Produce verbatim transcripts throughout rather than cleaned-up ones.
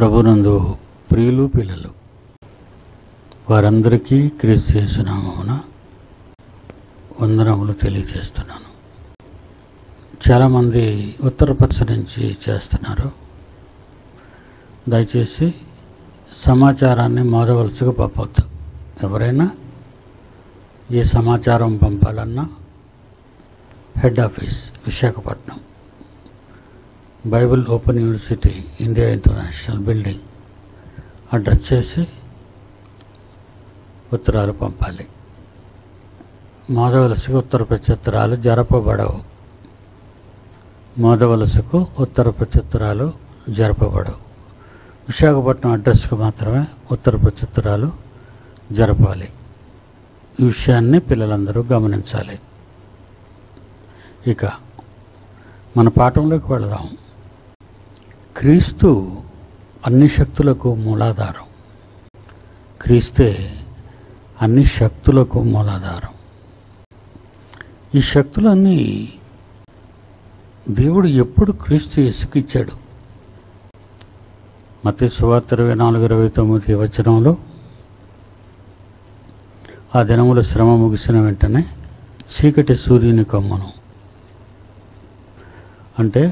ప్రభునందు ప్రియులు పిల్లలు వారందరికీ క్రీస్తు యేసు నామమున వందనములు తెలియజేస్తున్నాను. చాలామంది ఉత్తరప్రదేశ్ నుంచి చేస్తున్నారు. దయచేసి సమాచారాన్ని మోదవలసిగా పంపొద్దు. ఎవరైనా ఏ సమాచారం పంపాలన్నా head office Visakhapatnam, Bible open university India international building address చేసి ఉత్తరాలు పంపాలి. మోదవలసకు ఉత్తర ప్రత్యుత్తరాలు జరపబడవు. మోదవలసకు ఉత్తర ప్రత్యుత్తరాలు జరపబడవు. విశాఖపట్నం అడ్రస్కు మాత్రమే ఉత్తర ప్రత్యుత్తరాలు జరపాలి. ఈ విషయాన్ని పిల్లలందరూ గమనించాలి. ఇక మన పాఠంలోకి వెళదాం. క్రీస్తు అన్ని శక్తులకు మూలాధారం. క్రీస్తే అన్ని శక్తులకు మూలాధారం. ఈ శక్తులన్నీ దేవుడు ఎప్పుడు క్రీస్తు యేసుకు ఇచ్చాడు. మత్తయి సువార్త ఇరవై నాలుగు ఇరవై తొమ్మిది వచనంలో, ఆ దినముల శ్రమ ముగిసిన వెంటనే చీకటి సూర్యుని కమ్మును. అంటే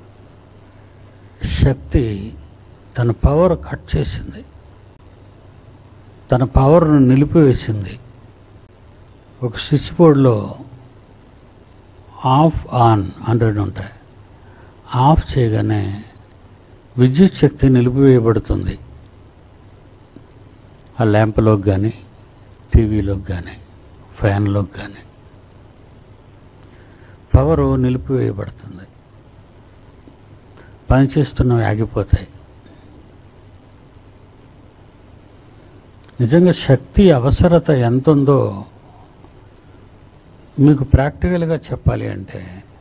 శక్తి తన పవర్ కట్ చేసింది, తన పవర్ను నిలిపివేసింది. ఒక స్విచ్ బోర్డులో ఆఫ్ ఆన్ హండ్రెడ్ ఉంటాయి. ఆఫ్ చేయగానే విద్యుత్ శక్తి నిలిపివేయబడుతుంది. ఆ ల్యాంప్లోకి కానీ, టీవీలోకి కానీ, ఫ్యాన్లోకి కానీ పవరు నిలిపివేయబడుతుంది. పనిచేస్తున్నవి ఆగిపోతాయి. నిజంగా శక్తి అవసరత ఎంత ఉందో మీకు ప్రాక్టికల్గా చెప్పాలి అంటే,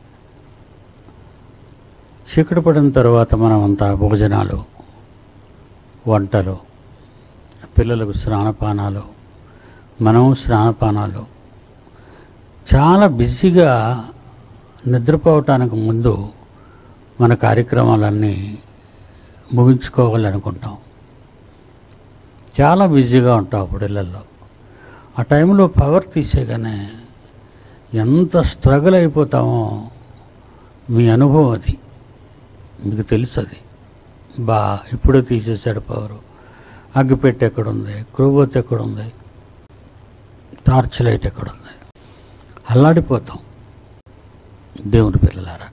చీకటి పడిన తర్వాత మనమంతా భోజనాలు, వంటలు, పిల్లలకు స్నానపానాలు, మనం స్నానపానాలు, చాలా బిజీగా నిద్రపోవటానికి ముందు మన కార్యక్రమాలన్నీ ముగించుకోవాలనుకుంటాం. చాలా బిజీగా ఉంటాం అప్పుడు ఇళ్ళల్లో. ఆ టైంలో పవర్ తీసేగానే ఎంత స్ట్రగుల్ అయిపోతామో మీ అనుభవం అది, మీకు తెలుసు. అది బా ఇప్పుడే తీసేసాడు పవరు, అగ్గిపెట్టి ఎక్కడుంది, క్రూబొత్తు ఎక్కడుంది, టార్చ్ లైట్ ఎక్కడుంది, అల్లాడిపోతాం దేవుని పిల్లలారా.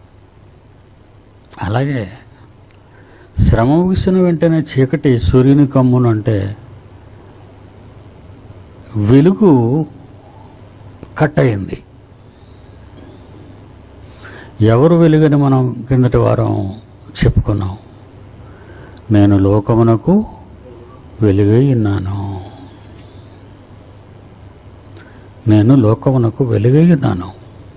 అలాగే శ్రమ ముగిసిన వెంటనే చీకటి సూర్యుని కమ్మును అంటే వెలుగు కట్ అయింది. ఎవరు వెలుగని మనం కిందటి వారం చెప్పుకున్నాం. నేను లోకమునకు వెలుగై ఉన్నాను. నేను లోకమునకు వెలుగై ఉన్నాను.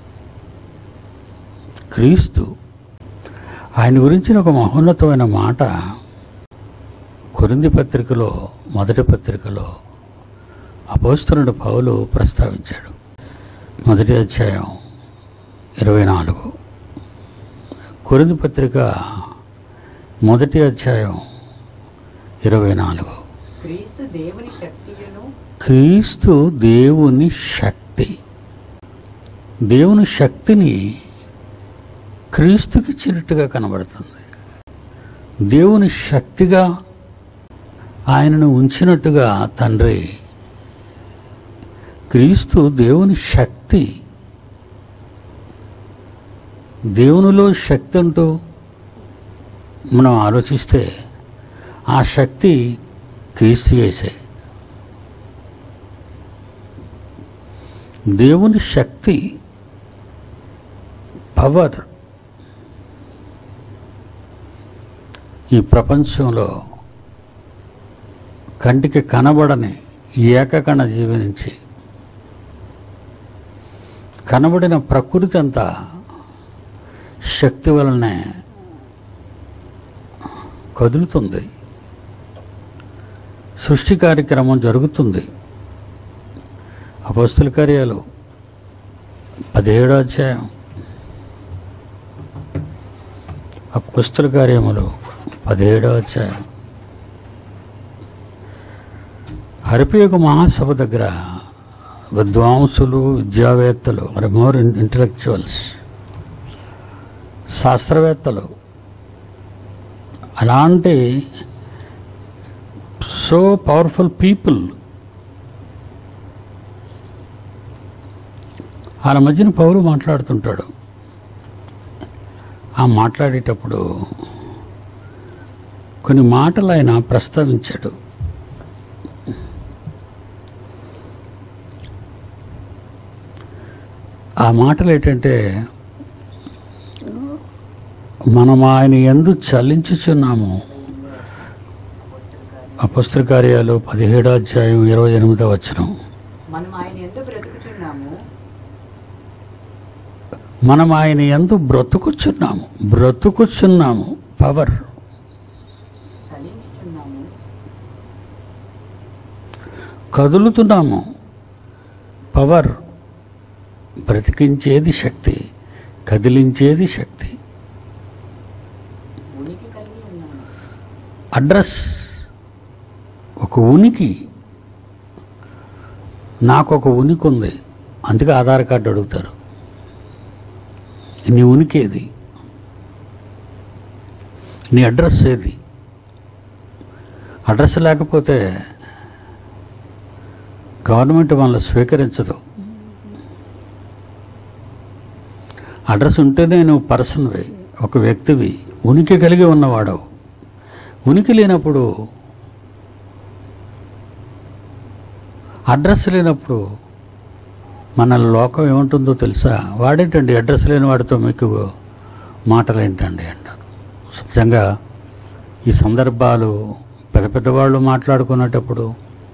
క్రీస్తు, ఆయన గురించిన ఒక మహోన్నతమైన మాట కొరింథీ పత్రికలో, మొదటి పత్రికలో అపోస్తలుడు పౌలు ప్రస్తావించాడు. మొదటి అధ్యాయం ఇరవై నాలుగు కొరింథీ పత్రిక మొదటి అధ్యాయం ఇరవై నాలుగు క్రీస్తు దేవుని శక్తియును. క్రీస్తు దేవుని శక్తి. దేవుని శక్తిని క్రీస్తుకి చిరుట్టుగా కనబడుతుంది. దేవుని శక్తిగా ఆయనను ఉంచినట్టుగా తండ్రి, క్రీస్తు దేవుని శక్తి. దేవునిలో శక్తి అంటూ మనం ఆలోచిస్తే ఆ శక్తి క్రీస్తు యేసే. దేవుని శక్తి, పవర్ ఈ ప్రపంచంలో కంటికి కనబడని ఏకకణ జీవి నుంచి కనబడిన ప్రకృతి అంతా శక్తి వలనే కదులుతుంది. సృష్టి కార్యక్రమం జరుగుతుంది. అపోస్తల కార్యాలు పదిహేడో అధ్యాయం అపోస్తల కార్యములు పదిహేడవ అధ్యాయం హరిపేగు మహాసభ దగ్గర విద్వాంసులు, విద్యావేత్తలు, మరి మోర్ ఇంటలెక్చువల్స్, శాస్త్రవేత్తలు, అలాంటి సో పవర్ఫుల్ పీపుల్ వాళ్ళ మధ్యన పౌలు మాట్లాడుతుంటాడు. ఆ మాట్లాడేటప్పుడు కొన్ని మాటలు ఆయన ప్రస్తావించాడు. ఆ మాటలు ఏంటంటే, మనం ఆయన యందు చలించుచున్నాము. అపొస్తలుల కార్యాలు పదిహేడో అధ్యాయం ఇరవై ఎనిమిదో వచనం. మనం ఆయన యందు బ్రతుకుచున్నాము మనం ఆయన యందు బ్రతుకుచున్నాము బ్రతుకుచున్నాము పవర్. చలించుచున్నాము కదులుతున్నాము, పవర్. బ్రతికించేది శక్తి, కదిలించేది శక్తి. ఉనికి కలిగి ఉన్నాము. అడ్రస్, ఒక ఉనికి. నాకు ఒక ఉనికి ఉంది, అందుకే ఆధార్ కార్డు అడుగుతారు. నీ ఉనికి ఏది? నీ అడ్రస్ ఏది? అడ్రస్ లేకపోతే గవర్నమెంట్ మనల్ని స్వీకరించదు. అడ్రస్ ఉంటేనే నువ్వు పర్సన్వి, ఒక వ్యక్తివి, ఉనికి కలిగి ఉన్నవాడవు. ఉనికి లేనప్పుడు, అడ్రస్ లేనప్పుడు మన లోకం ఏముంటుందో తెలుసా? వాడేంటండి అడ్రస్ లేని వాడితో మీకు మాటలు ఏంటండి అంటారు. సత్యంగా ఈ సందర్భాలు పెద్ద పెద్దవాళ్ళు మాట్లాడుకునేటప్పుడు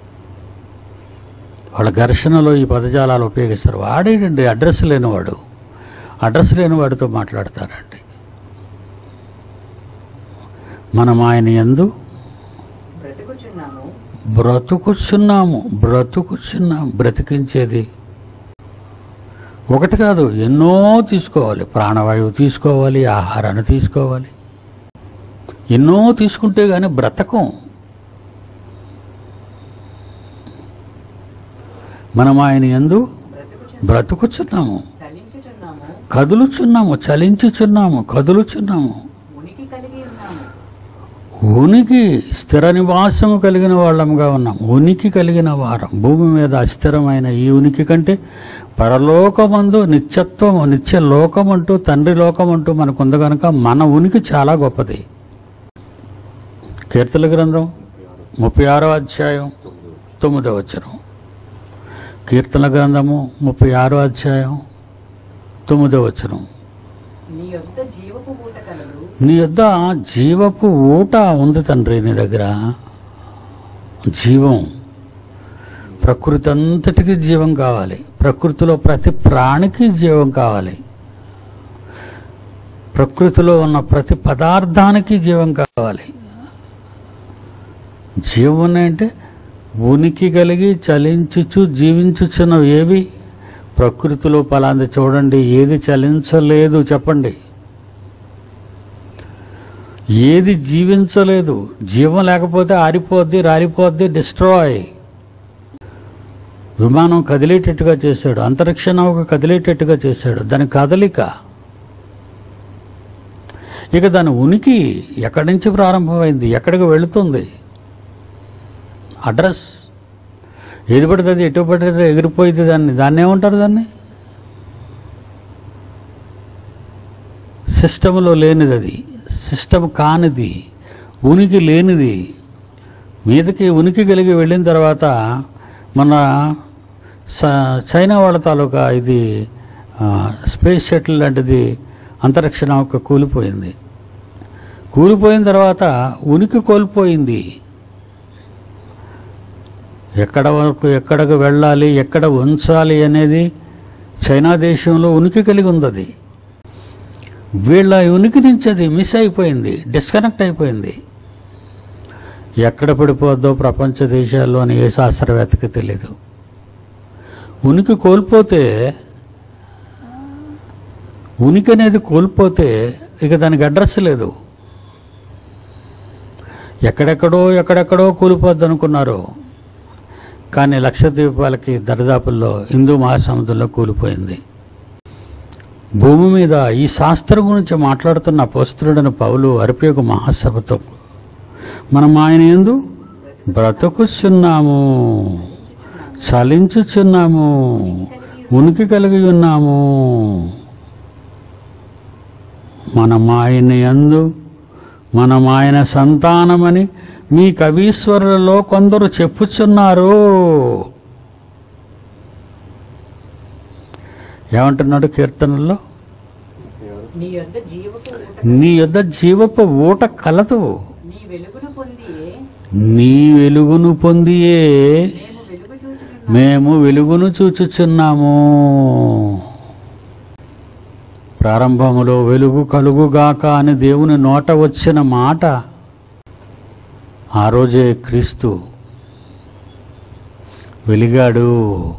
వాళ్ళ ఘర్షణలో ఈ పదజాలాలు ఉపయోగిస్తారు. వాడేటండి అడ్రస్ లేనివాడు, అడ్రస్ లేని వాడితో మాట్లాడతారండి. మనం ఆయన యందు బ్రతుకుచున్నాము బ్రతుకుచున్నాము బ్రతుకుచున్నాము బ్రతికించేది ఒకటి కాదు, ఎన్నో తీసుకోవాలి. ప్రాణవాయువు తీసుకోవాలి, ఆహారాన్ని తీసుకోవాలి. ఎన్నో తీసుకుంటే కానీ బ్రతకం. మనం ఆయన యందు బ్రతుకుచున్నాము, చలించుచున్నాము కదులుచున్నాము, చలించుచున్నాము, కదులుచున్నాము. ఉనికి కలిగి ఉన్నాము. ఉనికి, స్థిర నివాసము కలిగిన వాళ్ళముగా ఉన్నాం. ఉనికి కలిగిన వారం. భూమి మీద అస్థిరమైన ఈ ఉనికి కంటే పరలోకమందు నిత్యత్వము, నిత్య లోకం అంటూ, తండ్రి లోకం అంటూ మనకుంది కనుక మన ఉనికి చాలా గొప్పది. కీర్తన గ్రంథం ముప్పై ఆరో అధ్యాయం తొమ్మిదో వచనం. కీర్తన గ్రంథము ముప్పై ఆరో అధ్యాయం తొమ్మిదో వచనం. నీ యొద్ద జీవపు ఊట కలదు. నీ యొద్ద జీవపు ఊట ఉంది తండ్రి. నీ దగ్గర జీవం, ప్రకృతి అంతటికీ జీవం కావాలి. ప్రకృతిలో ప్రతి ప్రాణికి జీవం కావాలి. ప్రకృతిలో ఉన్న ప్రతి పదార్థానికి జీవం కావాలి. జీవం అంటే ఉనికి కలిగి చలించుచు జీవించుచున్నవి ఏవి? ప్రకృతిలో పలాంది చూడండి, ఏది చలించలేదు చెప్పండి. ఏది జీవించలేదు. జీవం లేకపోతే ఆరిపోద్ది, రాలిపోద్ది, డిస్ట్రాయ్. విమానం కదిలేటట్టుగా చేశాడు, అంతరిక్ష నౌక కదిలేటట్టుగా చేశాడు. దాని కదలిక, ఇక దాని ఉనికి ఎక్కడి నుంచి ప్రారంభమైంది, ఎక్కడికి వెళుతుంది, అడ్రస్. ఏది పడితే అది, ఎటు పడితే ఎగిరిపోయింది. దాన్ని దాన్ని ఏమంటారు? దాన్ని సిస్టంలో లేనిది, అది సిస్టమ్ కానిది, ఉనికి లేనిది. మీదకి ఉనికి కలిగి వెళ్ళిన తర్వాత మన చైనా వాళ్ళ తాలూకా ఇది స్పేస్ షటిల్ లాంటిది అంతరిక్ష నౌక కూలిపోయింది. కూలిపోయిన తర్వాత ఉనికి కోల్పోయింది. ఎక్కడ వరకు, ఎక్కడికి వెళ్ళాలి, ఎక్కడ ఉంచాలి అనేది చైనా దేశంలో ఉనికి కలిగి ఉంది. అది వీళ్ళ ఉనికి నుంచి అది మిస్ అయిపోయింది, డిస్కనెక్ట్ అయిపోయింది. ఎక్కడ పడిపోద్దో ప్రపంచ దేశాల్లోని ఏ శాస్త్రవేత్తకి తెలియదు. ఉనికి కోల్పోతే, ఉనికి అనేది కోల్పోతే ఇక దానికి అడ్రస్ లేదు. ఎక్కడెక్కడో ఎక్కడెక్కడో కూలిపోద్ది అనుకున్నారు, కానీ లక్షద్వీపాలకి దరిదాపుల్లో హిందూ మహాసముద్రంలో కూలిపోయింది. భూమి మీద ఈ శాస్త్రం గురించి మాట్లాడుతున్న అపోస్తలుడైన పౌలు అరిపేగు మహాసభతో మనం ఆయన యందు బ్రతుకుచున్నాము, చలించుచున్నాము, ఉనికి కలిగి ఉన్నాము. మనం ఆయన యందు మనం ఆయన సంతానమని మీ కవీశ్వరులలో కొందరు చెప్పుచున్నారు. ఏమంటున్నాడు కీర్తనల్లో? నీ యొద్ద జీవపు ఊట నీ యొద్ద జీవపు ఊట కలదు, నీ వెలుగును పొందియే నీ వెలుగును పొందియే మేము వెలుగు చూచుచున్నాము. మేము వెలుగును చూచుచున్నాము. ప్రారంభములో వెలుగు కలుగుగాక అని దేవుని నోట వచ్చిన మాట ఆ రోజే క్రీస్తు వెలిగాడు,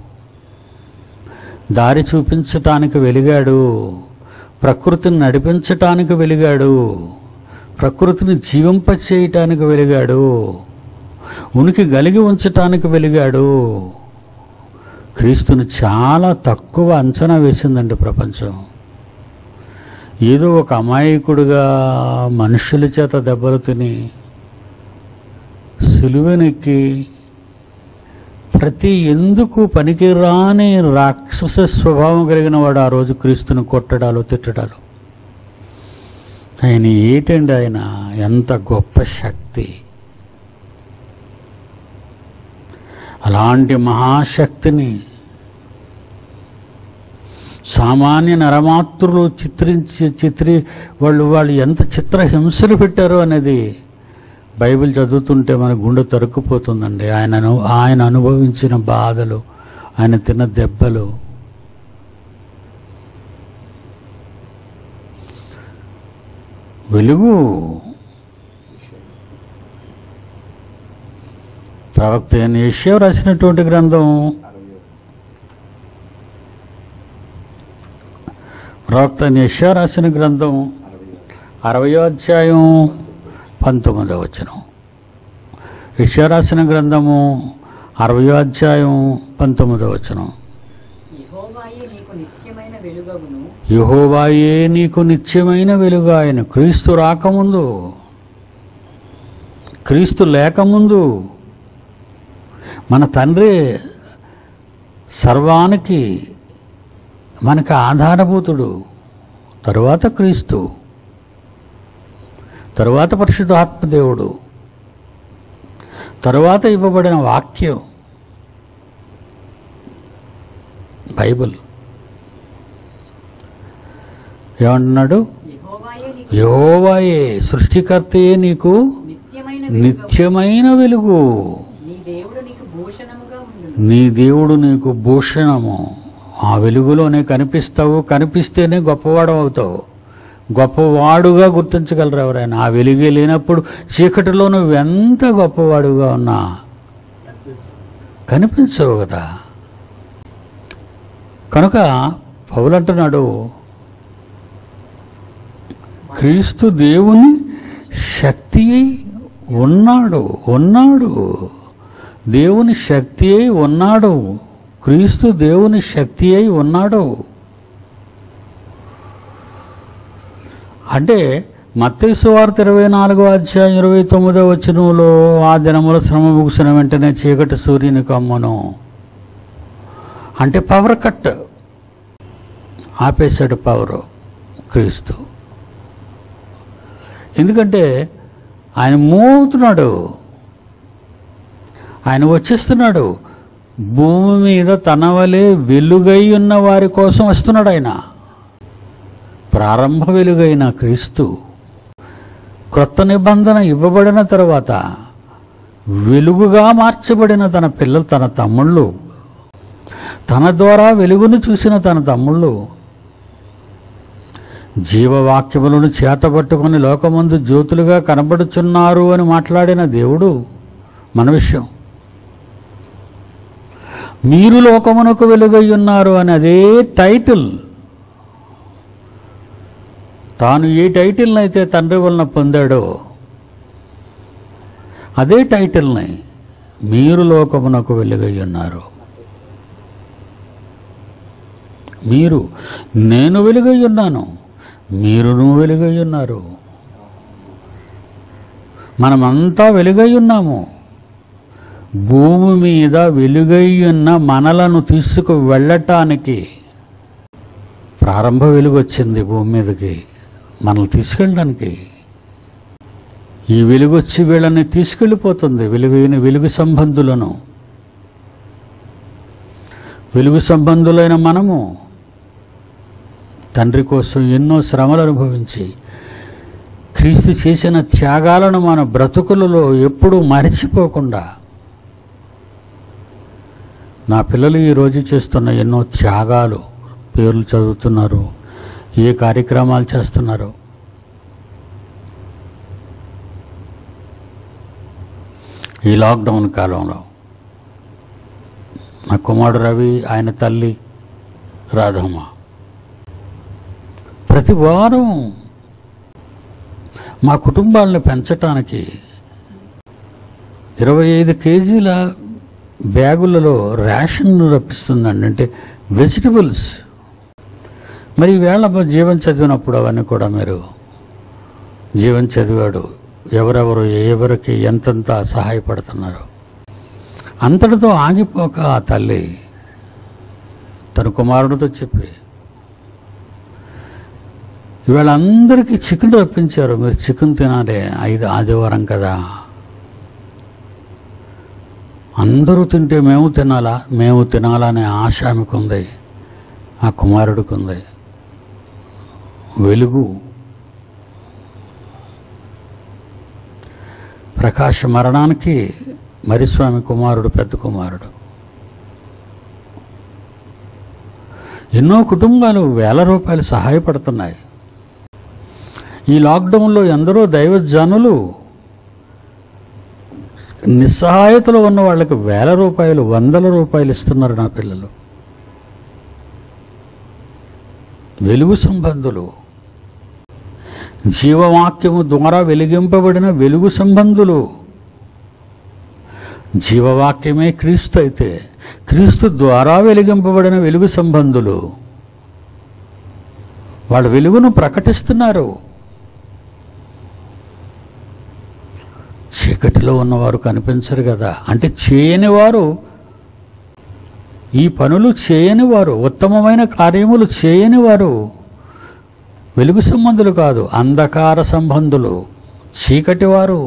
దారి చూపించటానికి వెలిగాడు, ప్రకృతిని నడిపించటానికి వెలిగాడు, ప్రకృతిని జీవింపచేయటానికి వెలిగాడు, ఉనికి కలిగి ఉంచటానికి వెలిగాడు. క్రీస్తుని చాలా తక్కువ అంచనా వేసిందండి ప్రపంచం. ఏదో ఒక అమాయకుడుగా మనుషుల చేత దెబ్బలు తిని సిలువెనెక్కి ప్రతి ఎందుకు పనికిరాని రాక్షస స్వభావం కలిగిన వాడు ఆ రోజు క్రీస్తుని కొట్టడాలు తిట్టడాలు. ఆయన ఏటండి, ఆయన ఎంత గొప్ప శక్తి! అలాంటి మహాశక్తిని సామాన్య నరమాతృలు చిత్రించి చిత్రి వాళ్ళు వాళ్ళు ఎంత చిత్రహింసలు పెట్టారో అనేది బైబిల్ చదువుతుంటే మన గుండె తరుక్కుపోతుందండి. ఆయనను ఆయన అనుభవించిన బాధలు, ఆయన తిన్న దెబ్బలు. వెలుగు ప్రవక్త అయిన యెషయా రాసినటువంటి గ్రంథం ప్రవక్త అయిన యెషయా రాసిన గ్రంథం అరవయో అధ్యాయం పంతొమ్మిదవ వచనం. యెషయా రాసిన గ్రంథము అరవయో అధ్యాయం పంతొమ్మిదవ వచనం. యెహోవాయే నీకు నిత్యమైన వెలుగగును. యెహోవాయే నీకు నిత్యమైన వెలుగు. ఆయన క్రీస్తు రాకముందు, క్రీస్తు లేకముందు మన తండ్రి సర్వానికి మనకు ఆధారభూతుడు. తరువాత క్రీస్తు, తరువాత పరిశుద్ధాత్మదేవుడు, తరువాత ఇవ్వబడిన వాక్యం బైబిల్. ఏమంటున్నాడు? యెహోవాయే నీకు యెహోవాయే సృష్టికర్తయే నీకు నిత్యమైన వెలుగగును. నిత్యమైన వెలుగు. నీ దేవుడు నీకు భూషణముగా ఉండును. నీ దేవుడు నీకు భూషణము. ఆ వెలుగులోనే కనిపిస్తావు, కనిపిస్తేనే గొప్పవాడు అవుతావు. గొప్పవాడుగా గుర్తించగలరు ఎవరైనా. ఆ వెలుగే లేనప్పుడు చీకటిలో నువ్వు ఎంత గొప్పవాడుగా ఉన్నా కనిపించవు కదా. కనుక పౌలు అంటున్నాడు, క్రీస్తు దేవుని శక్తి అయి ఉన్నాడు ఉన్నాడు దేవుని శక్తి అయి ఉన్నాడు. క్రీస్తు దేవుని శక్తి అయి ఉన్నాడు. అంటే మత్తయి సువార్త ఇరవై నాలుగో అధ్యాయం ఇరవై తొమ్మిదో వచనంలో ఆ దినముల శ్రమ ముగిసిన వెంటనే చీకటి సూర్యుని కమ్మును అంటే పవర్ కట్ ఆపేశాడు. పవరు క్రీస్తు. ఎందుకంటే ఆయన మోగుతున్నాడు, ఆయన వచ్చేస్తున్నాడు. భూమి మీద తన వలె వెలుగై ఉన్న వారి కోసం వస్తున్నాడు ఆయన. ప్రారంభ వెలుగైన క్రీస్తు క్రొత్త నిబంధన ఇవ్వబడిన తరువాత వెలుగుగా మార్చబడిన తన పిల్లలు, తన తమ్ముళ్ళు, తన ద్వారా వెలుగును చూసిన తన తమ్ముళ్ళు జీవవాక్యములను చేతపట్టుకుని లోకమందు జ్యోతులుగా కనబడుచున్నారు అని మాట్లాడిన దేవుడు మన విషయం. మీరు లోకమునకు వెలుగై ఉన్నారు అని అదే టైటిల్, తాను ఏ టైటిల్ని అయితే తండ్రి వలన పొందాడో అదే టైటిల్ని మీరు లోకమునకు వెలుగై ఉన్నారు. మీరు, నేను వెలుగై ఉన్నాను, మీరును వెలుగై ఉన్నారు. మనమంతా వెలుగై ఉన్నాము. భూమి మీద వెలుగై ఉన్న మనలను తీసుకు వెళ్ళటానికి ప్రారంభ వెలుగు వచ్చింది భూమి మీదకి, మనల్ని తీసుకెళ్ళడానికి. ఈ వెలుగు వచ్చి వీళ్ళని తీసుకెళ్ళిపోతుంది, వెలుగైన వెలుగు సంబంధులను. వెలుగు సంబంధులైన మనము తండ్రి కోసం ఎన్నో శ్రమలు అనుభవించి క్రీస్తు చేసిన త్యాగాలను మన బ్రతుకులలో ఎప్పుడూ మరిచిపోకుండా, నా పిల్లలు ఈరోజు చేస్తున్న ఎన్నో త్యాగాలు, పేర్లు చదువుతున్నారు, ఏ కార్యక్రమాలు చేస్తున్నారు. ఈ లాక్డౌన్ కాలంలో నా కుమారుడు రవి, ఆయన తల్లి రాధమ్మ ప్రతి వారం మా కుటుంబాలను పెంచటానికి ఇరవై ఐదు కేజీల బ్యాగులలో రేషన్ రప్పిస్తుందండి, అంటే వెజిటబుల్స్. మరి ఈవేళ జీవం చదివినప్పుడు అవన్నీ కూడా మీరు జీవం చదివాడు ఎవరెవరు ఎవరికి ఎంతెంత సహాయపడుతున్నారు. అంతటితో ఆగిపోక ఆ తల్లి తన కుమారుడితో చెప్పి, ఇవాళ అందరికీ చికెన్ రప్పించారు, మీరు చికెన్ తినాలి, ఐదు ఆదివారం కదా, అందరూ తింటే మేము తినాలా, మేము తినాలనే ఆశ ఆమెకు ఉంది, ఆ కుమారుడికి ఉంది. వెలుగు ప్రకాశ మరణానికి మరిస్వామి కుమారుడు పెద్ద కుమారుడు. ఎన్నో కుటుంబాలు వేల రూపాయలు సహాయపడుతున్నాయి. ఈ లాక్డౌన్లో ఎందరో దైవజనులు నిస్సహాయతలో ఉన్న వాళ్ళకి వేల రూపాయలు, వందల రూపాయలు ఇస్తున్నారు నా పిల్లలు. వెలుగు సంబంధులు, జీవవాక్యము ద్వారా వెలిగింపబడిన వెలుగు సంబంధులు. జీవవాక్యమే క్రీస్తు అయితే క్రీస్తు ద్వారా వెలిగింపబడిన వెలుగు సంబంధులు. వాళ్ళు వెలుగును ప్రకటిస్తున్నారు. చీకటిలో ఉన్నవారు కనిపించరు కదా, అంటే చేయని వారు, ఈ పనులు చేయని వారు, ఉత్తమమైన కార్యములు చేయని వారు వెలుగు సంబంధులు కాదు, అంధకార సంబంధులు, చీకటి వారు.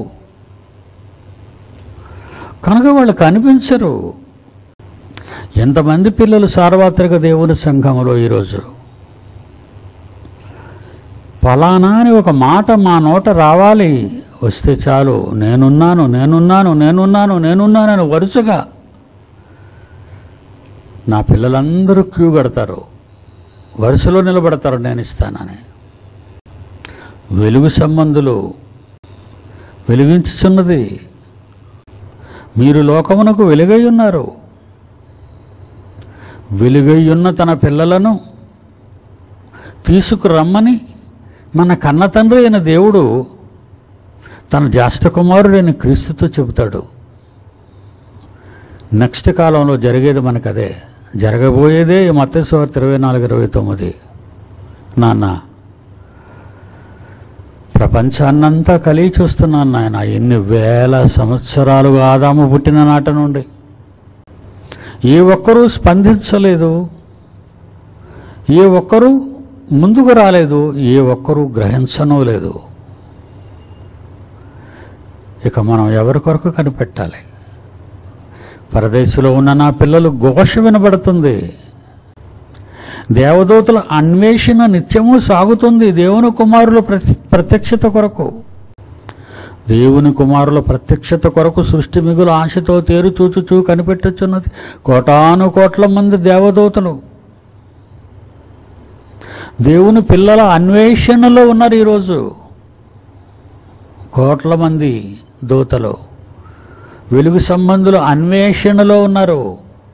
కనుక వాళ్ళు కనిపించరు. ఎంతమంది పిల్లలు సార్వత్రిక దేవుని సంఘములో ఈరోజు ఫలానా అని ఒక మాట మా నోట రావాలి, వస్తే చాలు, నేనున్నాను నేనున్నాను నేనున్నాను నేనున్నానని వరుసగా నా పిల్లలందరూ క్యూ కడతారు, వరుసలో నిలబడతారు, నేను ఇస్తానని. వెలుగు సంబంధులు వెలిగించుచున్నది. మీరు లోకమునకు వెలుగై ఉన్నారు. వెలుగై ఉన్న తన పిల్లలను తీసుకురమ్మని మన కన్న తండ్రి అయిన దేవుడు తన జ్యేష్ఠ కుమారుడైన క్రీస్తుతో చెబుతాడు. నెక్స్ట్ కాలంలో జరిగేది మనకు అదే, జరగబోయేదే మత్తయి సువార్త ఇరవై నాలుగు ఇరవై తొమ్మిది. నాన్న, ప్రపంచాన్నంతా కలిగి చూస్తున్నాను నాయన, ఎన్ని వేల సంవత్సరాలుగా ఆదాము పుట్టిన నాట నుండి ఏ ఒక్కరూ స్పందించలేదు, ఏ ఒక్కరూ ముందుకు రాలేదు, ఏ ఒక్కరూ గ్రహించనూ లేదు. ఇక మనం ఎవరి కొరకు కనిపెట్టాలి? పరదేశంలో ఉన్న నా పిల్లలు ఘోష వినబడుతుంది. దేవదూతల అన్వేషణ నిత్యము సాగుతుంది దేవుని కుమారుల ప్రత్యక్షత కొరకు. దేవుని కుమారుల ప్రత్యక్షత కొరకు సృష్టి మిగులు ఆశతో తేరు చూచుచూ కనిపెట్టుచున్నది కోటాను కోట్ల మంది దేవదూతలు. దేవుని పిల్లల అన్వేషణలో ఉన్నారు ఈరోజు కోట్ల మంది దూతలు. వెలుగు సంబంధులు అన్వేషణలో ఉన్నారు.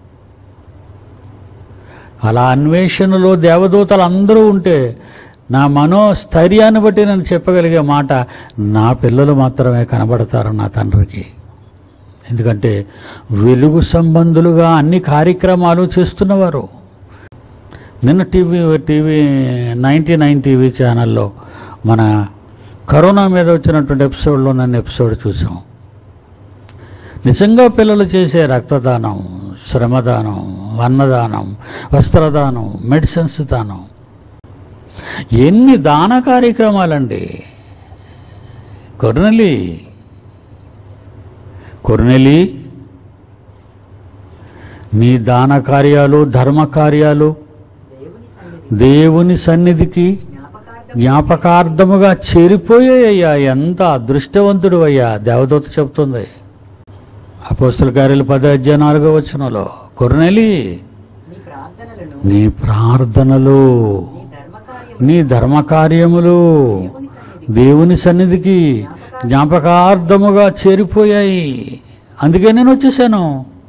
అలా అన్వేషణలో దేవదూతలు అందరూ ఉంటే నా మనోస్థైర్యాన్ని బట్టి నేను చెప్పగలిగే మాట, నా పిల్లలు మాత్రమే కనబడతారు నా తండ్రికి. ఎందుకంటే వెలుగు సంబంధులుగా అన్ని కార్యక్రమాలు చేస్తున్నవారు. నిన్న TV TV ninety nine TV ఛానల్లో మన కరోనా మీద వచ్చినటువంటి ఎపిసోడ్లో నన్ను ఎపిసోడ్ చూసాం. నిజంగా పిల్లలు చేసే రక్తదానం, శ్రమదానం, అన్నదానం, వస్త్రదానం, మెడిసిన్స్ దానం, ఎన్ని దాన కార్యక్రమాలండి. కొర్నెలి కొర్నెలి నీ దాన కార్యాలు, ధర్మ కార్యాలు దేవుని సన్నిధికి జ్ఞాపకార్థముగా చేరిపోయాయ్యా. ఎంత అదృష్టవంతుడు అయ్యా. దేవదూత చెప్తుంది అపోస్తల కార్యాలు పది అధ్యాయం నాలుగో వచనంలో, కొర్నెలి నీ ప్రార్థనలు, నీ ధర్మకార్యములు దేవుని సన్నిధికి జ్ఞాపకార్థముగా చేరిపోయాయి. అందుకే నేను వచ్చేసాను.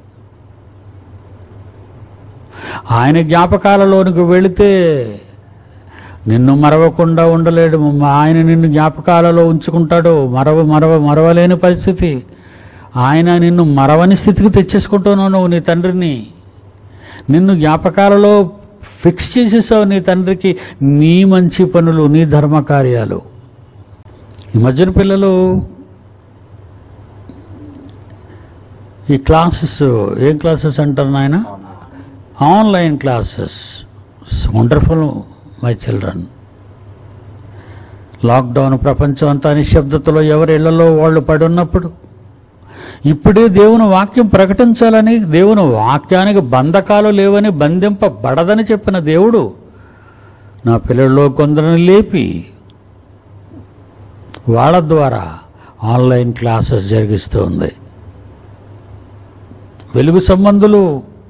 ఆయన జ్ఞాపకాలలోనికి వెళితే నిన్ను మరవకుండా ఉండలేడు. ఆయన నిన్ను జ్ఞాపకాలలో ఉంచుకుంటాడు. మరవ మరవ మరవలేని పరిస్థితి. ఆయన నిన్ను మరవని స్థితికి తెచ్చేసుకుంటున్నావు. నువ్వు నీ తండ్రిని నిన్ను జ్ఞాపకాలలో ఫిక్స్ చేసేసావు. నీ తండ్రికి నీ మంచి పనులు, నీ ధర్మకార్యాలు. ఈ మధ్యన పిల్లలు ఈ క్లాసెస్, ఏం క్లాసెస్ అంటారు నాయన? Online classes. Wonderful my children. Lockdown ప్రపంచం అంతా నిశ్శబ్దతలో ఎవరి ఇళ్లలో వాళ్ళు పడి ఉన్నప్పుడు ఇప్పుడే దేవుని వాక్యం ప్రకటించాలని, దేవుని వాక్యానికి బంధకాలు లేవని, బంధింపబడదని చెప్పిన దేవుడు నా పిల్లల్లో కొందరిని లేపి వాళ్ళ ద్వారా ఆన్లైన్ క్లాసెస్ జరిగిస్తూ ఉంది. వెలుగు సంబంధులు,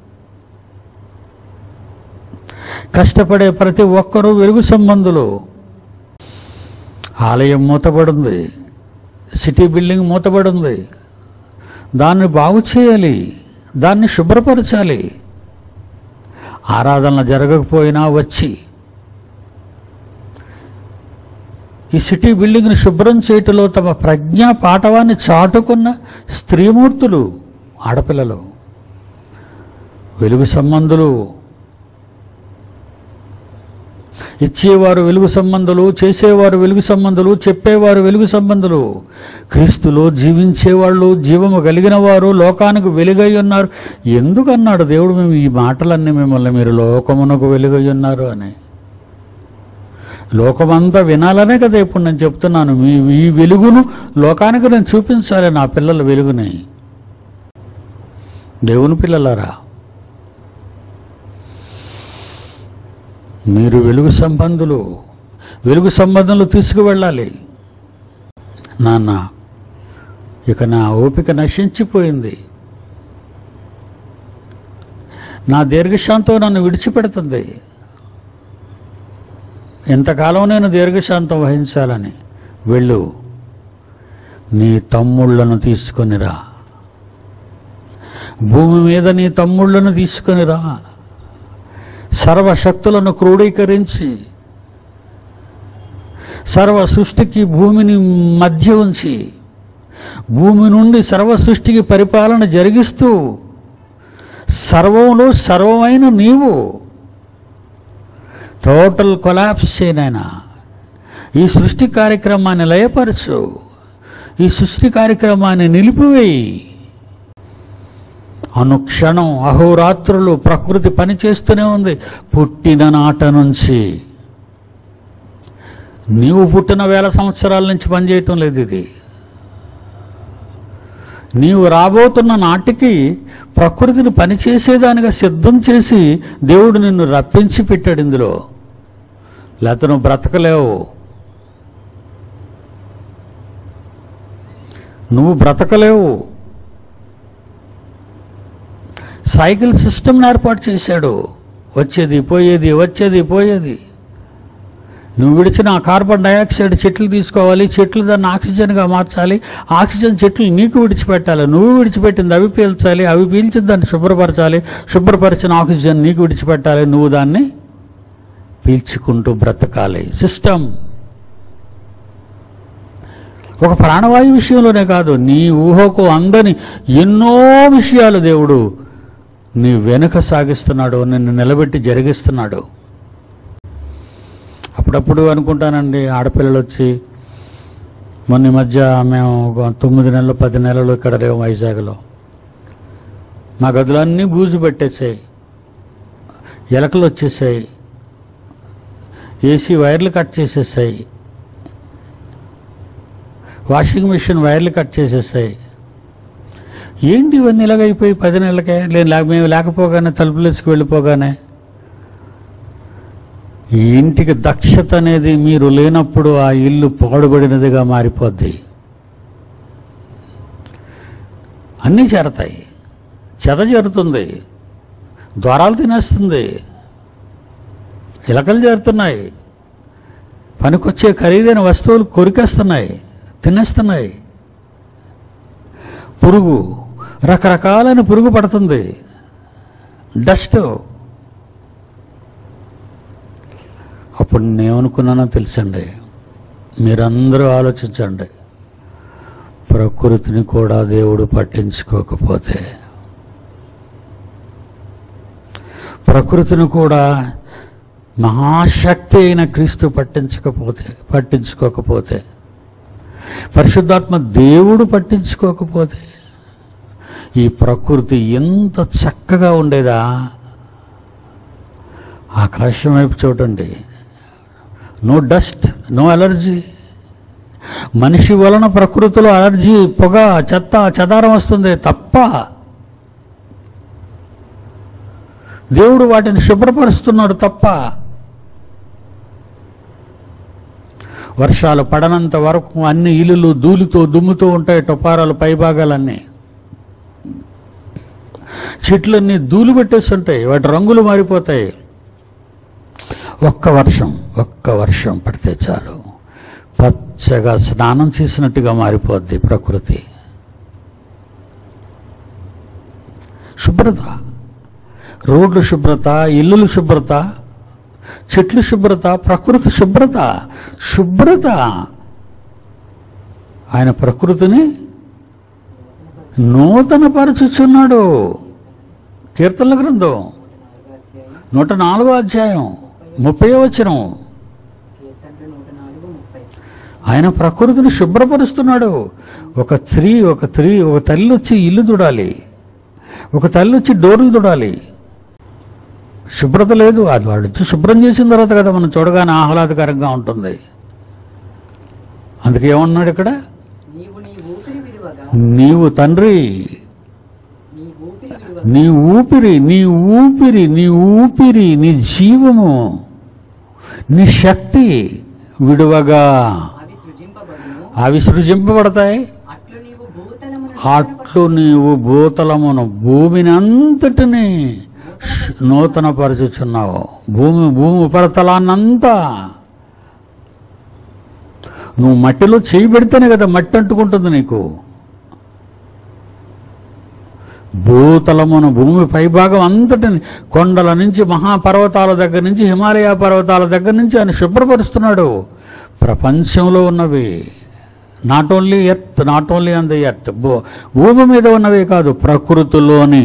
కష్టపడే ప్రతి ఒక్కరూ వెలుగు సంబంధులు. ఆలయం మూతబడింది, సిటీ బిల్డింగ్ మూతబడింది. దాన్ని బాగు చేయాలి, దాన్ని శుభ్రపరచాలి. ఆరాధన జరగకపోయినా వచ్చి ఈ సిటీ బిల్డింగ్ని శుభ్రం చేయటంలో తమ ప్రజ్ఞా పాఠవాన్ని చాటుకున్న స్త్రీమూర్తులు, ఆడపిల్లలు, వెలుగు సంబంధులు. ఇచ్చేవారు వెలుగు సంబంధులు, చేసేవారు వెలుగు సంబంధులు, చెప్పేవారు వెలుగు సంబంధులు. క్రీస్తులో జీవించేవాళ్ళు, జీవము కలిగిన వారు, లోకానికి వెలుగై ఉన్నారు. ఎందుకన్నాడు దేవుడు మేము ఈ మాటలన్నీ మిమ్మల్ని, మీరు లోకమునకు వెలుగై ఉన్నారు అని? లోకమంతా వినాలనే కదా ఇప్పుడు నేను చెప్తున్నాను. మీ ఈ వెలుగును లోకానికి నేను చూపించాలి, నా పిల్లల వెలుగుని. దేవుని పిల్లలారా, మీరు వెలుగు సంబంధులు, వెలుగు సంబంధంలో తీసుకువెళ్ళాలి. నాన్న, ఇక నా ఓపిక నశించిపోయింది, నా దీర్ఘశాంతం నన్ను విడిచిపెడుతుంది. ఎంతకాలం నేను దీర్ఘశాంతం వహించాలని? వెళ్ళు, నీ తమ్ముళ్లను తీసుకొనిరా, భూమి మీద నీ తమ్ముళ్లను తీసుకొనిరా. సర్వశక్తులను క్రోడీకరించి సర్వ సృష్టికి భూమిని మధ్య ఉంచి భూమి నుండి సర్వ సృష్టికి పరిపాలన జరిగిస్తూ సర్వంలో సర్వమైన నీవు టోటల్ కొలాప్స్ చేయనైనా ఈ సృష్టి కార్యక్రమాన్ని లయపరచు, ఈ సృష్టి కార్యక్రమాన్ని నిలిపివేయి. అనుక్షణం అహోరాత్రులు ప్రకృతి పనిచేస్తూనే ఉంది. పుట్టిన నాట నుంచి, నీవు పుట్టిన వేల సంవత్సరాల నుంచి పనిచేయటం లేదు ఇది. నీవు రాబోతున్న నాటికి ప్రకృతిని పనిచేసేదానిగా సిద్ధం చేసి దేవుడు నిన్ను రప్పించి పెట్టాడు ఇందులో. లేకపోతే నువ్వు బ్రతకలేవు, నువ్వు బ్రతకలేవు. సైకిల్ సిస్టమ్ని ఏర్పాటు చేశాడు. వచ్చేది పోయేది, వచ్చేది పోయేది. నువ్వు విడిచిన ఆ కార్బన్ డైఆక్సైడ్ చెట్లు తీసుకోవాలి, చెట్లు దాన్ని ఆక్సిజన్గా మార్చాలి, ఆక్సిజన్ చెట్లు నీకు విడిచిపెట్టాలి, నువ్వు విడిచిపెట్టింది అవి పీల్చాలి, అవి పీల్చి దాన్ని శుభ్రపరచాలి, శుభ్రపరిచిన ఆక్సిజన్ నీకు విడిచిపెట్టాలి, నువ్వు దాన్ని పీల్చుకుంటూ బ్రతకాలి. సిస్టమ్. ఒక ప్రాణవాయు విషయంలోనే కాదు, నీ ఊహకు అందని ఎన్నో విషయాలు దేవుడు నీ వెనుక సాగిస్తున్నాడు, నిన్ను నిలబెట్టి జరిగిస్తున్నాడు. అప్పుడప్పుడు అనుకుంటానండి, ఆడపిల్లలు వచ్చి మొన్న ఈ మధ్య మేము తొమ్మిది నెలలు పది నెలలు ఇక్కడ లేవు వైజాగ్లో, మా గదులన్నీ బూజు పెట్టేసాయి, ఎలకలు వచ్చేసాయి, ఏసీ వైర్లు కట్ చేసేసాయి, వాషింగ్ మిషన్ వైర్లు కట్ చేసేసాయి. ఏంటి ఇవన్నీ ఇలాగైపోయి పది నెలలకే లేదు లేక మేము లేకపోగానే తలుపులేసుకు వెళ్ళిపోగానే. ఈ ఇంటికి దక్షత అనేది మీరు లేనప్పుడు ఆ ఇల్లు పాడుబడినదిగా మారిపోద్ది. అన్నీ చేరతాయి, చెద చేరుతుంది, ద్వారాలు తినేస్తుంది, ఎలకలు చేరుతున్నాయి, పనికొచ్చే ఖరీదైన వస్తువులు కొరికేస్తున్నాయి, తినేస్తున్నాయి. పురుగు, రకరకాలైన పురుగు పడుతుంది, డస్ట్. అప్పుడు నేనేమనుకున్నానో తెలుసండి, మీరందరూ ఆలోచించండి, ప్రకృతిని కూడా దేవుడు పట్టించుకోకపోతే, ప్రకృతిని కూడా మహాశక్తి అయిన క్రీస్తు పట్టించకపోతే పట్టించుకోకపోతే పరిశుద్ధాత్మ దేవుడు పట్టించుకోకపోతే ఈ ప్రకృతి ఎంత చక్కగా ఉండేదా. ఆకాశం వైపు చూడండి, నో డస్ట్, నో అలర్జీ. మనిషి వలన ప్రకృతిలో అలర్జీ, పొగ, చెత్త, చెదారం వస్తుంది తప్ప దేవుడు వాటిని శుభ్రపరుస్తున్నాడు తప్ప. వర్షాలు పడనంత వరకు అన్ని ఇల్లులు ధూళితో దుమ్ముతూ ఉంటాయి, టొపారాలు పైభాగాలన్నీ, చెట్లన్నీ ధూళి పెట్టేస్తుంటాయి, వాటి రంగులు మారిపోతాయి. ఒక్క వర్షం ఒక్క వర్షం పడితే చాలు పచ్చగా స్నానం చేసినట్టుగా మారిపోద్ది ప్రకృతి. శుభ్రత, రోడ్లు శుభ్రత, ఇల్లులు శుభ్రత, చెట్లు శుభ్రత, ప్రకృతి శుభ్రత. శుభ్రత ఆయన ప్రకృతిని నూతనపరచుచున్నాడు. కీర్తనల గ్రంథం నూట నాలుగో అధ్యాయం ముప్పై వచనం. ఆయన ప్రకృతిని శుభ్రపరుస్తున్నాడు. ఒక స్త్రీ ఒక స్త్రీ ఒక తల్లి వచ్చి ఇల్లు దుడాలి, ఒక తల్లి వచ్చి డోర్లు దుడాలి. శుభ్రత లేదు, అది వాళ్ళు వచ్చి శుభ్రం చేసిన తర్వాత కదా మనం చూడగానే ఆహ్లాదకరంగా ఉంటుంది. అందుకే ఏమన్నాడు ఇక్కడ, నీవు తండ్రి నీ ఊపిరి నీ ఊపిరి నీ ఊపిరి నీ జీవము నీ శక్తి విడువగా అవి సృజింపబడతాయి. అట్లు నీవు భూతలమును భూమిని అంతటిని నూతన పరచుచున్నావు. భూమి భూమి ఉపరితలాన్నంతా నువ్వు మట్టిలో చేయి పెడితేనే కదా మట్టి అంటుకుంటుంది నీకు. భూతలమును భూమి పైభాగం అంతటిని కొండల నుంచి మహాపర్వతాల దగ్గర నుంచి హిమాలయ పర్వతాల దగ్గర నుంచి ఆయన శుభ్రపరుస్తున్నాడు. ప్రపంచంలో ఉన్నవి, not only earth not only on the earth, భూమి మీద ఉన్నవే కాదు, ప్రకృతిలోని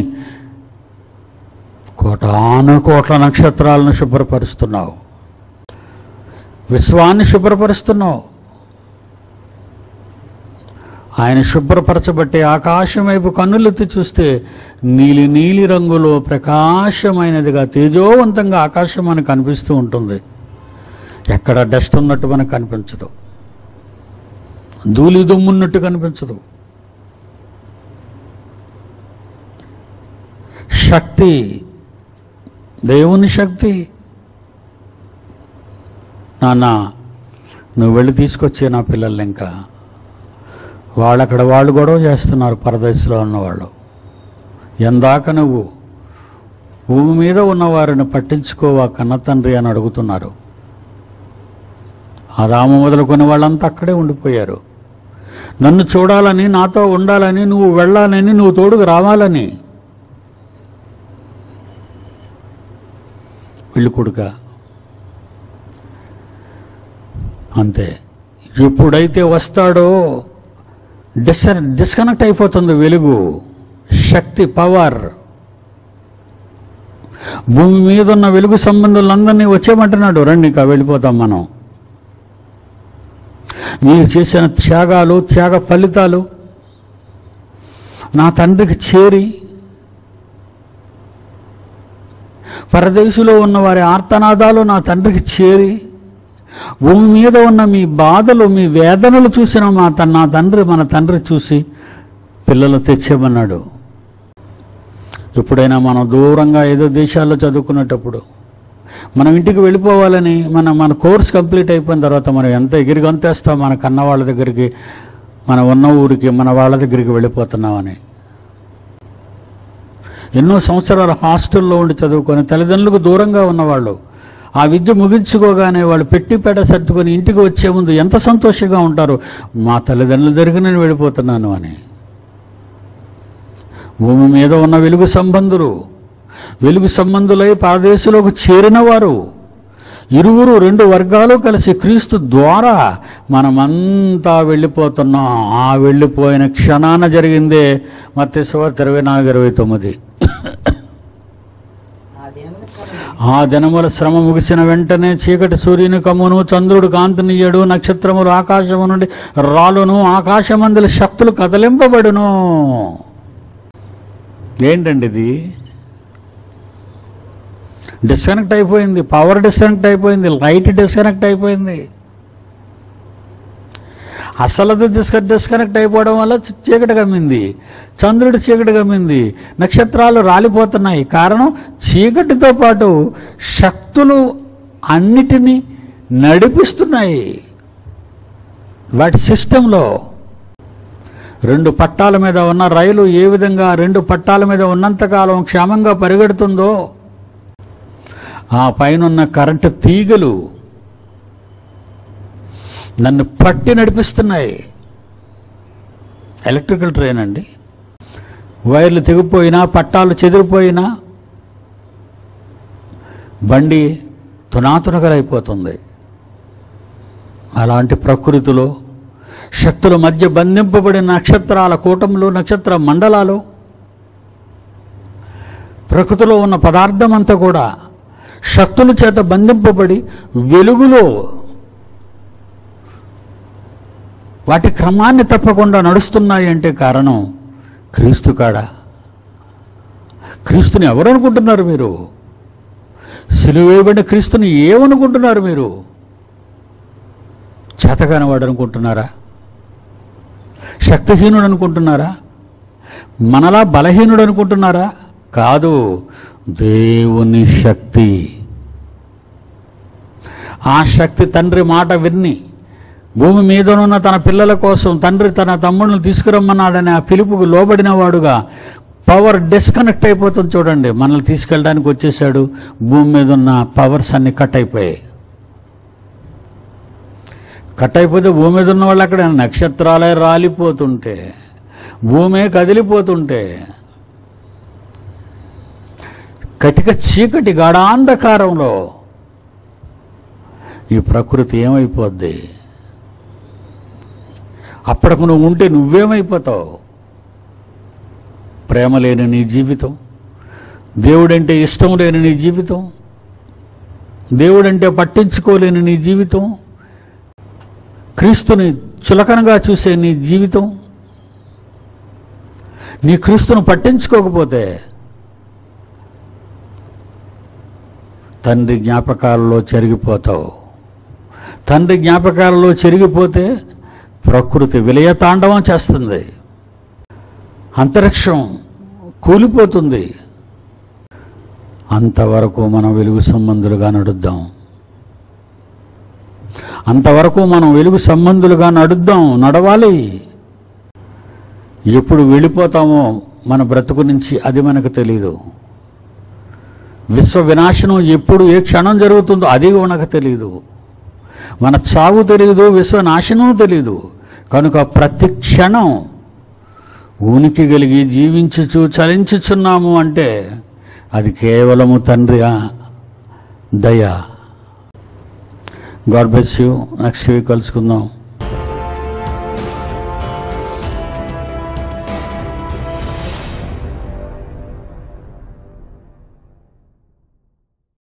కోటాను కోట్ల నక్షత్రాలను శుభ్రపరుస్తున్నావు, విశ్వాన్ని శుభ్రపరుస్తున్నావు. ఆయన శుభ్రపరచబట్టే ఆకాశం వైపు కన్నులెత్తి చూస్తే నీలి నీలి రంగులో ప్రకాశమైనదిగా తేజోవంతంగా ఆకాశం మనకు కనిపిస్తూ ఉంటుంది. ఎక్కడ డస్ట్ ఉన్నట్టు మనకు కనిపించదు, ధూళి దుమ్మున్నట్టు కనిపించదు. శక్తి, దేవుని శక్తి. నాన్న నువ్వు వెళ్ళి తీసుకొచ్చే నా పిల్లల్ని, ఇంకా వాళ్ళు అక్కడ వాళ్ళు గొడవ చేస్తున్నారు, పరదేశంలో ఉన్నవాళ్ళు. ఎందాక నువ్వు భూమి మీద ఉన్నవారిని పట్టించుకోవా కన్న తండ్రి అని అడుగుతున్నారు. ఆదాము మొదలుకొని వాళ్ళంతా అక్కడే ఉండిపోయారు. నన్ను చూడాలని, నాతో ఉండాలని, నువ్వు వెళ్ళాలని, నువ్వు తోడుకు రావాలని. వీళ్ళు కొడుక అంతే. ఎప్పుడైతే వస్తాడో డిస్ డిస్కనెక్ట్ అయిపోతుంది వెలుగు, శక్తి, పవర్. భూమి మీద ఉన్న వెలుగు సంబంధులందరినీ వచ్చేయమంటున్నాడు, రండి ఇంకా వెళ్ళిపోతాం మనం. మీరు చేసిన త్యాగాలు, త్యాగ ఫలితాలు నా తండ్రికి చేరి, పరదేశంలో ఉన్న వారి ఆర్తనాదాలు నా తండ్రికి చేరి, భూమి మీద ఉన్న మీ బాధలు, మీ వేదనలు చూసిన మా నా తండ్రి మన తండ్రి చూసి పిల్లలు తెచ్చేమన్నాడు. ఎప్పుడైనా మనం దూరంగా ఏదో దేశాల్లో చదువుకునేటప్పుడు మనం ఇంటికి వెళ్ళిపోవాలని మన మన కోర్స్ కంప్లీట్ అయిపోయిన తర్వాత మనం ఎంత ఎగిరి గంతేస్తాం మన కన్న వాళ్ళ దగ్గరికి, మన ఉన్న ఊరికి, మన వాళ్ళ దగ్గరికి వెళ్ళిపోతున్నామని. ఎన్నో సంవత్సరాలు హాస్టల్లో ఉండి చదువుకొని తల్లిదండ్రులకు దూరంగా ఉన్నవాళ్ళు ఆ విద్య ముగించుకోగానే వాళ్ళు పెట్టి పెడ సర్దుకొని ఇంటికి వచ్చే ముందు ఎంత సంతోషంగా ఉంటారు, మా తల్లిదండ్రుల దగ్గరికి నేను వెళ్ళిపోతున్నాను అని. భూమి మీద ఉన్న వెలుగు సంబంధులు, వెలుగు సంబంధులై పరదేశంలోకి చేరిన వారు, ఇరువురు రెండు వర్గాలు కలిసి క్రీస్తు ద్వారా మనమంతా వెళ్ళిపోతున్నాం. ఆ వెళ్ళిపోయిన క్షణాన జరిగిందే మత్తయి సువార్త ఇరవై నాలుగు ఇరవై తొమ్మిది. ఆ దినముల శ్రమ ముగిసిన వెంటనే చీకటి సూర్యుని కమ్మును, చంద్రుడు కాంతినియ్యడు, నక్షత్రములు ఆకాశము నుండి రాలును, ఆకాశమందుల శక్తులు కదలింపబడును. ఏంటండి ఇది? డిస్కనెక్ట్ అయిపోయింది, పవర్ డిస్కనెక్ట్ అయిపోయింది, లైట్ డిస్కనెక్ట్ అయిపోయింది. అసలు డిస్క డిస్కనెక్ట్ అయిపోవడం వల్ల చీకటి గమ్మింది, చంద్రుడి చీకటి గమ్మింది, నక్షత్రాలు రాలిపోతున్నాయి. కారణం చీకటితో పాటు శక్తులు అన్నిటినీ నడిపిస్తున్నాయి వాటి సిస్టంలో. రెండు పట్టాల మీద ఉన్న రైలు ఏ విధంగా రెండు పట్టాల మీద ఉన్నంతకాలం క్షేమంగా పరిగెడుతుందో, ఆ పైనున్న కరెంటు తీగలు నన్ను పట్టి నడిపిస్తున్నాయి. ఎలక్ట్రికల్ ట్రైన్ అండి. వైర్లు తెగిపోయినా, పట్టాలు చెదిరిపోయినా బండి తునాతునకలైపోతుంది. అలాంటి ప్రకృతిలో శక్తుల మధ్య బంధింపబడిన నక్షత్రాల కూటములు, నక్షత్ర మండలాలు, ప్రకృతిలో ఉన్న పదార్థం అంతా కూడా శక్తుల చేత బంధింపబడి వెలుగులో వాటి క్రమాన్ని తప్పకుండా నడుస్తున్నాయి. అంటే కారణం క్రీస్తు కాడ. క్రీస్తుని ఎవరు అనుకుంటున్నారు మీరు? సిలువ వేయబడిన క్రీస్తుని ఏమనుకుంటున్నారు మీరు? చేతకానివాడు అనుకుంటున్నారా? శక్తిహీనుడు అనుకుంటున్నారా? మనలా బలహీనుడు అనుకుంటున్నారా? కాదు, దేవుని శక్తి. ఆ శక్తి తండ్రి మాట విన్ని భూమి మీదనున్న తన పిల్లల కోసం తండ్రి తన తమ్ముళ్ళని తీసుకురమ్మన్నాడని ఆ పిలుపుకు లోబడిన వాడుగా పవర్ డిస్కనెక్ట్ అయిపోతుంది. చూడండి, మనల్ని తీసుకెళ్ళడానికి వచ్చేసాడు. భూమి మీద ఉన్న పవర్స్ అన్ని కట్ అయిపోయాయి. కట్ అయిపోతే భూమి మీద ఉన్న వాళ్ళు అక్కడ నక్షత్రాలే రాలిపోతుంటే, భూమే కదిలిపోతుంటే, కటిక చీకటి గాఢాంధకారంలో ఈ ప్రకృతి ఏమైపోద్ది? అప్పటికి నువ్వు ఉంటే నువ్వేమైపోతావు? ప్రేమ లేని నీ జీవితం, దేవుడంటే ఇష్టం లేని నీ జీవితం, దేవుడంటే పట్టించుకోలేని నీ జీవితం, క్రీస్తుని చులకనగా చూసే నీ జీవితం, నీ క్రీస్తును పట్టించుకోకపోతే తండ్రి జ్ఞాపకాలలో చెరిగిపోతావు. తండ్రి జ్ఞాపకాలలో చెరిగిపోతే ప్రకృతి విలయతాండవం చేస్తుంది, అంతరిక్షం కూలిపోతుంది. అంతవరకు మనం వెలుగు సంబంధులుగా నడుద్దాం. అంతవరకు మనం వెలుగు సంబంధులుగా నడుద్దాం, నడవాలి. ఎప్పుడు వెళ్ళిపోతామో మన బ్రతుకు నుంచి అది మనకు తెలియదు. విశ్వ వినాశనం ఎప్పుడు ఏ క్షణం జరుగుతుందో అది మనకు తెలియదు. మన చావు తెలియదు, విశ్వనాశనం తెలియదు. కనుక ప్రతి క్షణం ఉనికి కలిగి జీవించుచు చలించుచున్నాము అంటే అది కేవలము తండ్రి దయ. God bless you. Next week కలుసుకుందాం.